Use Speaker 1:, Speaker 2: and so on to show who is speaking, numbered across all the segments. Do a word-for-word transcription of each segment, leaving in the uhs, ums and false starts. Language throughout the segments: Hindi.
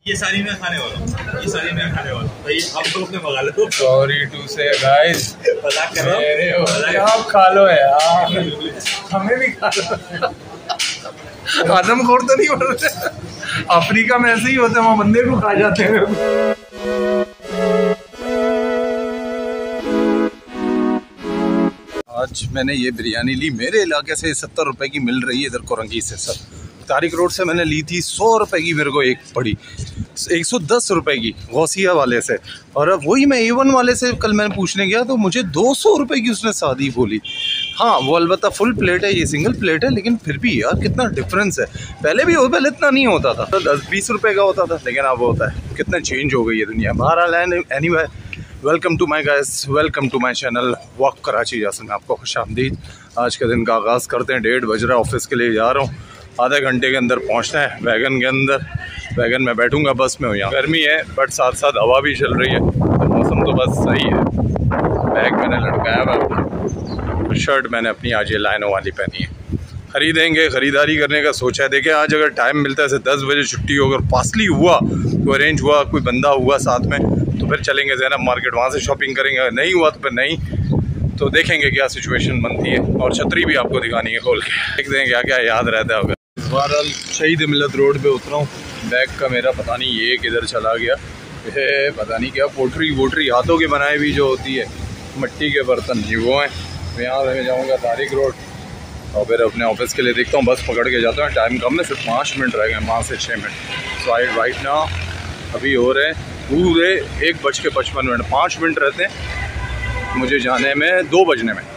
Speaker 1: ये सारी मैं खाने वाला हूँ, ये सारी मैं खाने वाला हूँ भाई, आप लोग अपने मंगा लो।
Speaker 2: सॉरी टू से गाइस,
Speaker 1: मजाक कर रहा हूँ,
Speaker 2: आप खा लो यार, हमें भी खा लो। आदमखोर तो नहीं बोल रहे, अफ्रीका में ऐसे ही होता है, वहाँ बंदे को खा जाते हैं। आज मैंने ये बिरयानी ली, मेरे इलाके से सत्तर रुपए की मिल रही है इधर कोरंगी से। सर तारिक रोड से मैंने ली थी सौ रुपए की, मेरे को एक पड़ी एक सौ दस रुपए की गौसिया वाले से। और अब वही मैं ए वन वाले से कल मैंने पूछने गया तो मुझे दो सौ रुपए की उसने सादी बोली। हाँ वो अलबत्ता फुल प्लेट है, ये सिंगल प्लेट है, लेकिन फिर भी यार कितना डिफरेंस है। पहले भी पहले इतना नहीं होता था, तो दस बीस रुपए का होता था, लेकिन अब होता है। कितना चेंज हो गई है दुनिया। बहरहाल anyway, welcome to my guys, welcome to my channel walk Karachi जैसे मैं आपको खुशामदीद। आज के दिन का आगाज़ करते हैं। डेढ़ बज रहा है, ऑफिस के लिए जा रहा हूँ, आधे घंटे के अंदर पहुँचना है। वैगन के अंदर, वैगन में बैठूंगा, बस में हूँ। यहाँ गर्मी है बट साथ साथ हवा भी चल रही है, तो मौसम तो बस सही है। बैग मैंने लटकाया हुआ, शर्ट मैंने अपनी आज ये लाइनों वाली पहनी है। खरीदेंगे, ख़रीदारी करने का सोचा है। देखें आज अगर टाइम मिलता है, ऐसे दस बजे छुट्टी हो, अगर पासली हुआ तो अरेंज हुआ, कोई बंदा हुआ साथ में, तो फिर चलेंगे ज़ैनब मार्केट, वहाँ से शॉपिंग करेंगे। नहीं हुआ तो फिर नहीं, तो देखेंगे क्या सिचुएशन बनती है। और छतरी भी आपको दिखानी है खोल के, देखते हैं क्या क्या याद रहता है। बहरहाल शहीद मिलत रोड पे उतरा हूँ। बैग का मेरा पता नहीं ये किधर चला गया, ये पता नहीं क्या पोट्री वोट्री हाथों के बनाए भी जो होती है, मिट्टी के बर्तन, ये वो हैं। मैं यहाँ मैं जाऊँगा तारिक रोड और फिर अपने ऑफिस के लिए देखता हूँ, बस पकड़ के जाता हूँ। टाइम कम है, सिर्फ पाँच मिनट रह गए, पाँच से छः मिनट। सो आई राइट ना अभी हो रहे पूरे एक बज के पचपन मिनट, पाँच मिनट रहते हैं मुझे जाने में, दो बजने में।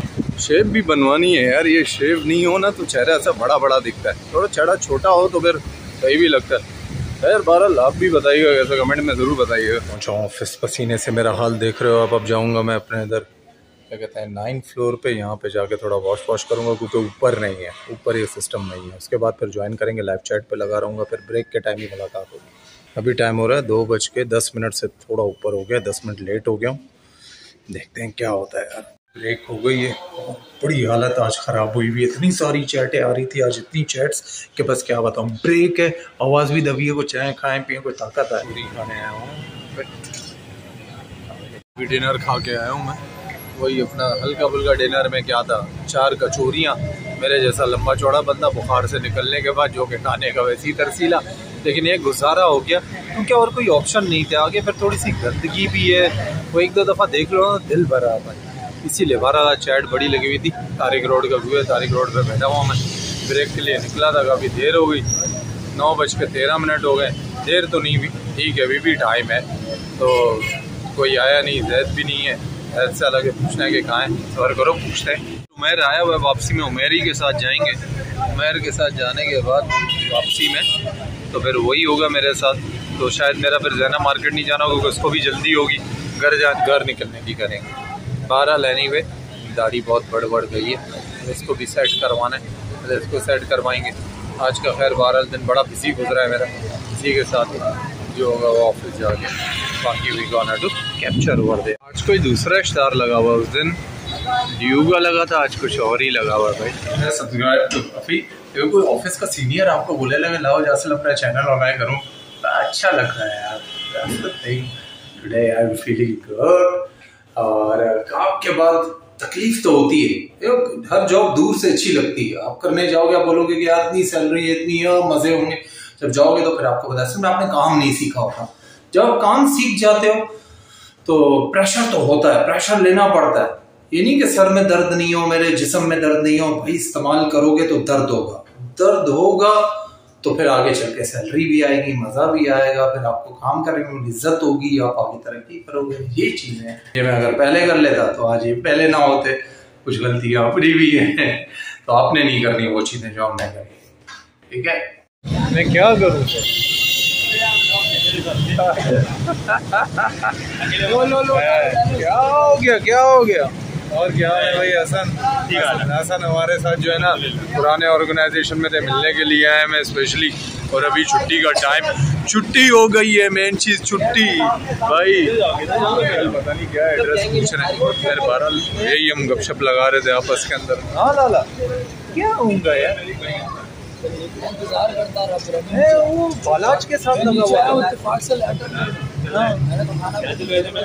Speaker 2: शेव भी बनवानी है यार, ये शेव नहीं हो ना तो चेहरा ऐसा बड़ा बड़ा दिखता है, थोड़ा चेहरा छोटा हो तो फिर सही भी लगता है। यार बहरहाल आप भी बताइएगा कैसा, कमेंट में ज़रूर बताइएगा। पहुँचा ऑफिस, पसीने से मेरा हाल देख रहे हो आप। अब जाऊँगा मैं अपने इधर क्या कहते हैं नाइन फ्लोर पे, यहाँ पे जाके थोड़ा वॉश वॉश करूँगा, क्योंकि ऊपर नहीं है, ऊपर ये सिस्टम नहीं है। उसके बाद फिर ज्वाइन करेंगे, लाइव चैट पे लगा रहूँगा, फिर ब्रेक के टाइम ही मुलाकात होगी। अभी टाइम हो रहा है दो बज के दस मिनट से थोड़ा ऊपर हो गया, दस मिनट लेट हो गया हूँ। देखते हैं क्या होता है यार। ब्रेक हो गई है, बड़ी हालत आज ख़राब हुई हुई है। इतनी सारी चैटें आ रही थी आज, इतनी चैट्स कि बस क्या बताऊँ। ब्रेक है, आवाज़ भी दबी है, कुछ चाय खाएँ पिए, कोई ताकत है। पूरी खाने आया हूँ, डिनर खा के आया हूँ मैं, वही अपना हल्का फुल्का डिनर में क्या था, चार कचौरियाँ। मेरे जैसा लंबा चौड़ा बंदा बुखार से निकलने के बाद जो कि खाने का वैसी तरसीला, लेकिन ये गुजारा हो गया क्योंकि और कोई ऑप्शन नहीं था आगे। फिर थोड़ी सी गंदगी भी है, वो एक दो दफ़ा देख लो ना दिल भरा आता है, इसीलिए बारह चैट बड़ी लगी हुई थी। तारिक रोड का व्यू है, तारिक रोड पे बैठा हुआ मैं। ब्रेक के लिए निकला था, काफ़ी देर हो गई, नौ बज के तेरह मिनट हो गए। देर तो नहीं हुई, ठीक है, अभी भी टाइम है। तो कोई आया नहीं, जैद भी नहीं है, ऐसे अलग पूछना है कि कहाँ है, सवर करो पूछते हैं। उमैर आया हुआ है, वापसी में उमैर ही के साथ जाएंगे। उमैर के साथ जाने के बाद वापसी में तो फिर वही होगा मेरे साथ। तो शायद मेरा फिर ज़ैनब मार्केट नहीं जाना होगा, क्योंकि उसको भी जल्दी होगी, घर जा घर निकलने की करेंगे। बहरहाल एनीवे दाढ़ी बहुत बढ़ बढ़ गई है, इसको भी सेट करवाना है, तो इसको सेट करवाएंगे। आज का खैर बहरहाल दिन बड़ा बिजी गुजरा है मेरा, इसी के साथ जो होगा वो ऑफिस जाके, बाकी we gonna to capture over there. आज कोई दूसरा स्टार लगा हुआ, उस दिन ड्यू का लगा था, आज कुछ और ही लगा हुआ भाई। मैं सब्सक्राइब टू काफ़ी, कोई ऑफिस का सीनियर आपको बोले लगे लाओ जासल अपना चैनल और मैं करूँ, अच्छा लग रहा है यार। Today I am feeling good. और काम के बाद तकलीफ तो होती है, हर जॉब दूर से अच्छी लगती है। आप करने जाओगे, आप बोलोगे कि यार इतनी सैलरी है, इतनी मजे होंगे। जब जाओगे तो फिर आपको पता है आपने काम नहीं सीखा होता। जब आप काम सीख जाते हो तो प्रेशर तो होता है, प्रेशर लेना पड़ता है। ये नहीं कि सर में दर्द नहीं हो, मेरे जिस्म में दर्द नहीं हो, भाई इस्तेमाल करोगे तो दर्द होगा, दर्द होगा तो फिर आगे चल के सैलरी भी आएगी, मजा भी आएगा, फिर आपको काम करने में इज्जत होगी, आप आगे तरक्की करोगे। ये चीज है, ये मैं अगर पहले कर लेता तो आज ये पहले ना होते। कुछ गलतियां अपनी भी हैं, तो आपने नहीं करनी वो चीजें जो हमने करी। ठीक है, मैं क्या करूँ लो लो लो क्या हो गया, क्या हो गया। और क्या है भाई, हसन हसन हमारे साथ जो है ना पुराने ऑर्गेनाइजेशन में थे, मिलने के लिए आए मैं स्पेशली। और अभी छुट्टी का टाइम, छुट्टी हो गई है, मेन चीज़ छुट्टी भाई। पता नहीं क्या एड्रेस पूछ रहे हैं यार, बहरहाल यही हम गपशप लगा रहे थे आपस के अंदर। हाँ लाला क्या होगा यार,
Speaker 3: इंतजार करता रहा पूरा।
Speaker 2: वो बालाज के साथ लगा हुआ था।
Speaker 3: इत्तेफाक से लेटर मैंने तो खाना
Speaker 2: तो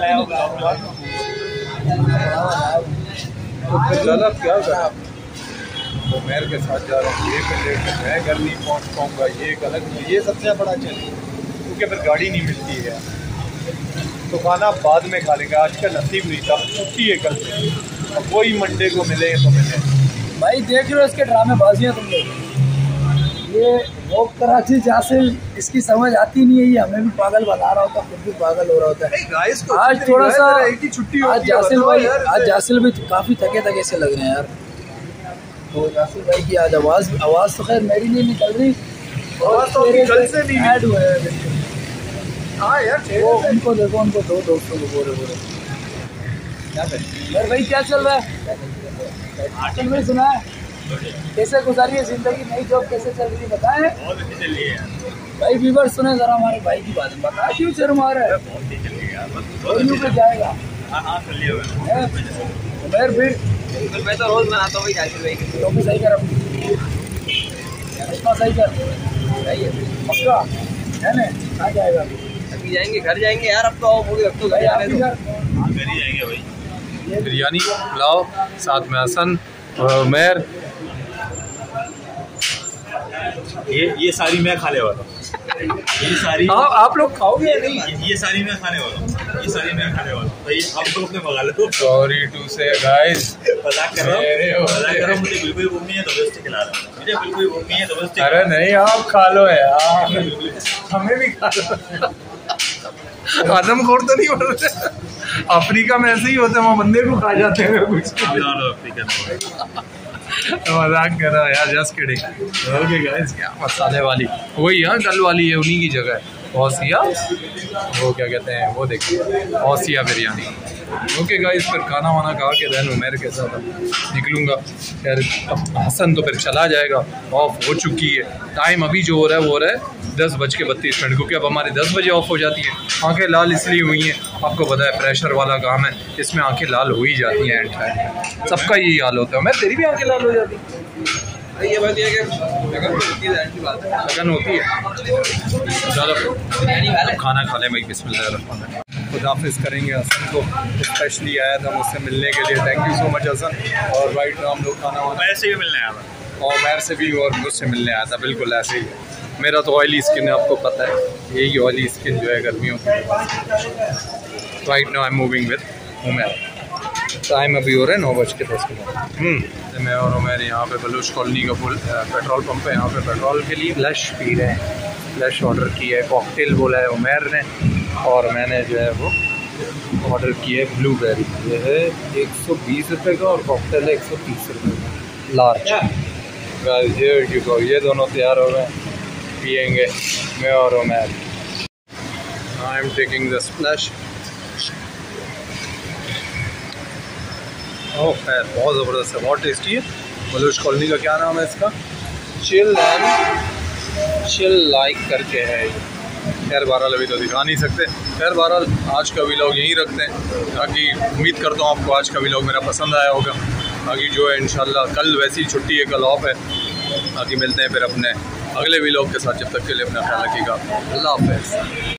Speaker 2: फिर लाला क्या करा? तो मेरे के साथ जा रहा हूँ, ये फिर लेट मैं घर नहीं पहुँच पाऊँगा, ये एक अलग, ये सबसे बड़ा चैलेंज, क्योंकि फिर गाड़ी नहीं मिलती है। तो खाना बाद में खा लेंगे, आज का नसीब नहीं था, छुट्टी है कल से, अब वही मंडे को मिले तो मिले।
Speaker 3: भाई देख रहे हो इसके ड्रामे बाजियाँ तुम लोग। ये वो कराची जैसे इसकी समझ आती नहीं है, ये हमें भी पागल बना रहा होता, खुद भी पागल हो रहा होता है। आज थोड़ा सा आज जासिल भाई आज जासिल भी काफ़ी थके थके से लग रहे हैं यार। तो जासिल भाई की आज आवाज़ आवाज़ तो खैर मेरी नहीं निकल रही,
Speaker 2: आवाज़ तो कल से नहीं
Speaker 3: ऐड हुआ है।
Speaker 2: हाँ यार,
Speaker 3: वो उनको देखो, उनको दो दोस्तों को बोले बोले क्या करें यार। भाई क्या चल रहा है? आर्टिकल में सुना है कैसे गुजारी है जिंदगी, नई जॉब कैसे चल रही है बताएं।
Speaker 1: बहुत अच्छी चल रही है
Speaker 3: भाई व्यूवर सुने जरा हमारे भाई की बात, बता क्यों शर्म आ रहा है?
Speaker 1: बहुत अच्छी चल रही है
Speaker 3: पे जाएगा।
Speaker 1: हाँ हाँ चल रही है
Speaker 3: उमेर फिर
Speaker 1: मैं तो रोज बनाता हूँ भाई,
Speaker 3: तो भी सही कर, इतना सही कर पक्का है ना? कहाँ जाएगा
Speaker 1: अभी जाएंगे, घर जाएंगे यार। अब तो आओ पूरी, अब तो घर जाने दो। हाँ घर ही जाएंगे भाई।
Speaker 2: बिरयानी पुलाव साथ में हसन और उमैर,
Speaker 1: ये ये सारी मैं खाने वाला हूँ। ये सारी
Speaker 2: हाँ आप लोग खाओगे या नहीं?
Speaker 1: ये, ये सारी मैं खाने वाला हूँ। ये सारी मैं खाने वाला हूँ भाई, आप लोग अपने मंगा लो।
Speaker 2: सॉरी टू से गाइस,
Speaker 1: मजाक कर रहा हूँ, मजाक कर रहा हूँ। मुझे बिल्कुल भूख नहीं है, जबरदस्ती खिला रहा हूँ। मुझे बिल्कुल भूख नहीं है, जबरदस्ती।
Speaker 2: अरे नहीं आप खा लो यार, हमें भी खा लो। आदम खोर तो नहीं बोल रहे, अफ्रीका में ऐसे ही होते हैं, वहाँ बंदे को खा जाते हैं कुछ। मजाक कर रहा है यार, जस्ट किडिंग। ओके गाइस, क्या मसाले वाली वही है, डल वाली है, उन्हीं की जगह है। औसिया, वो क्या कहते हैं वो देखिए, औसिया बिरयानी। ओके गाइस, फिर खाना वाना खा के देन उमैर के साथ निकलूँगा यार। अब हसन तो फिर चला जाएगा, ऑफ हो चुकी है। टाइम अभी जो हो रहा है वो हो रहा है दस बज के बत्तीस मिनट, क्योंकि अब हमारी दस बजे ऑफ हो जाती है। आंखें लाल इसलिए हुई हैं, आपको पता है प्रेशर वाला काम है, इसमें आंखें लाल हो ही जाती हैं एंड टाइम, सबका यही हाल होता है। मैं तेरी भी आंखें लाल हो जाती है,
Speaker 1: ये बात ये है कि लगन होती है, बात है,
Speaker 2: लगन होती है। चलो खाना खा लें भाई, बिस्मिल्लाह। खुदाफिज करेंगे हसन को, स्पेशली आया था मुझसे मिलने के लिए, thank you so much Hasan. और राइट नाउ हम लोग खाना वाना
Speaker 1: ऐसे ही मिलने आया था,
Speaker 2: और मैर से भी और मुझसे मिलने आया था, बिल्कुल ऐसे ही। मेरा तो ऑयली स्किन है, आपको पता है, यही ऑयली स्किन जो है गर्मियों की। Right now I am moving with Umair. Time अभी हो रहा है नौ बज के दस मिनट। मैं और उमैर यहाँ पे बलूच कॉलोनी का फुल पेट्रोल पंप है, यहाँ पे पेट्रोल के लिए फ्लैश पी रहे हैं। फ्लैश ऑर्डर किया है, कॉकटेल बोला है उमैर ने, और मैंने जो है वो ऑर्डर किया है ब्लूबेरी। ये है एक सौ बीस रुपये का और कॉकटेल है एक सौ तीस रुपये का लार्ज। ये ये दोनों तैयार हो गए, पियेंगे मैं और Umair. I am taking the splash. Oh खैर बहुत ज़बरदस्त है, बहुत टेस्टी है। बलूच कॉलोनी का क्या नाम है इसका? चिल एंड चिल लाइक करके है। खैर बहरहाल अभी तो दिखा नहीं सकते। खैर बहरहाल आज का व्लॉग यहीं रखते हैं, ताकि उम्मीद करता हूँ आपको आज का व्लॉग मेरा पसंद आया होगा। बाकी जो है इंशाल्लाह कल वैसी छुट्टी है, कल ऑफ है। बाकी मिलते हैं फिर अपने अगले व्लॉग के साथ, जब तक के लिए अपना ख्याल रखिएगा। अल्लाह हाफ़िज़।